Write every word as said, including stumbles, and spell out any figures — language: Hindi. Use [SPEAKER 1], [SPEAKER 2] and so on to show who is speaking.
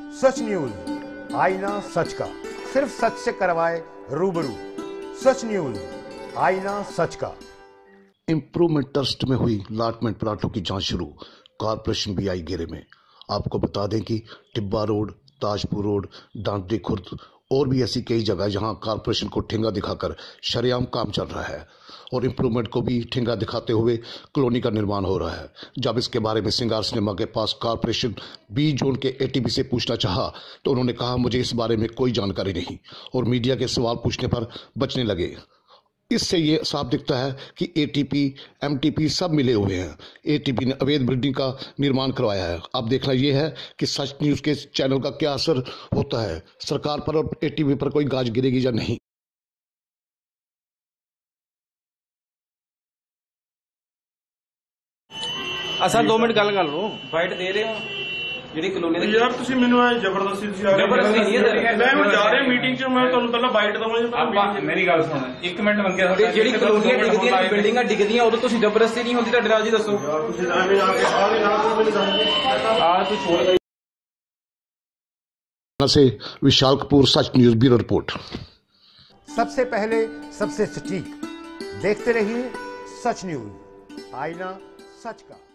[SPEAKER 1] सच न्यूज, आईना सच का, सिर्फ सच से करवाए रूबरू। सच न्यूज, आईना सच का।
[SPEAKER 2] इंप्रूवमेंट ट्रस्ट में हुई लाटमेंट प्लाटों की जांच शुरू, कारपोरेशन भी आई घेरे में। आपको बता दें कि टिब्बा रोड, ताजपुर रोड, डांडी खुर्द और भी ऐसी कई जगह जहां कारपोरेशन को ठेंगा दिखाकर शरेआम काम चल रहा है और इंप्रूवमेंट को भी ठेंगा दिखाते हुए कॉलोनी का निर्माण हो रहा है। जब इसके बारे में सिंगार सिनेमा के पास कारपोरेशन बी जोन के एटीपी से पूछना चाहा तो उन्होंने कहा मुझे इस बारे में कोई जानकारी नहीं और मीडिया के सवाल पूछने पर बचने लगे। इससे ये साफ दिखता है कि एटीपी, एमटीपी सब मिले हुए हैं। एटीपी ने अवैध बिल्डिंग का निर्माण करवाया है। अब देखना यह है कि सच न्यूज़ के चैनल का क्या असर होता है, सरकार पर और एटीपी पर कोई गाज गिरेगी या नहीं।
[SPEAKER 3] असा दो मिनट गल कर लो, फाइट दे रहे हो ਜਿਹੜੀ ਕਲੋਨੀ ਦੇ
[SPEAKER 4] ਯਾਰ ਤੁਸੀਂ ਮੈਨੂੰ ਇਹ ਜ਼ਬਰਦਸਤੀ ਤੁਸੀਂ ਆ ਰਹੇ
[SPEAKER 3] ਜ਼ਬਰਦਸਤੀ ਨਹੀਂ ਹੈ।
[SPEAKER 4] ਮੈਂ ਹੁਣ ਜਾ ਰਿਹਾ ਮੀਟਿੰਗ 'ਚ, ਮੈਂ ਤੁਹਾਨੂੰ ਪਹਿਲਾਂ ਬਾਈਟ ਦਵਾਂਗਾ।
[SPEAKER 5] ਆਪਾਂ ਮੇਰੀ ਗੱਲ ਸੁਣ, ਇੱਕ ਮਿੰਟ ਮੰਗਿਆ
[SPEAKER 3] ਤੇ ਜਿਹੜੀ ਕਲੋਨੀਆਂ ਡਿੱਗਦੀਆਂ ਬਿਲਡਿੰਗਾਂ ਡਿੱਗਦੀਆਂ ਉਦੋਂ ਤੁਸੀਂ ਜ਼ਬਰਦਸਤੀ ਨਹੀਂ ਹੁੰਦੀ ਤੁਹਾਡੇ ਨਾਲ ਜੀ, ਦੱਸੋ।
[SPEAKER 4] ਯਾਰ ਤੁਸੀਂ ਐਵੇਂ ਆ ਕੇ ਸਾਰੇ ਨਾਲ ਮੈਨੂੰ ਦੱਸੋ
[SPEAKER 3] ਆ ਤੂੰ ਛੋੜ
[SPEAKER 2] से Vishal Kapoor, Sach news bureau report.
[SPEAKER 1] सबसे पहले सबसे सटीक देखते रहिए सच न्यूज, आईना सच का।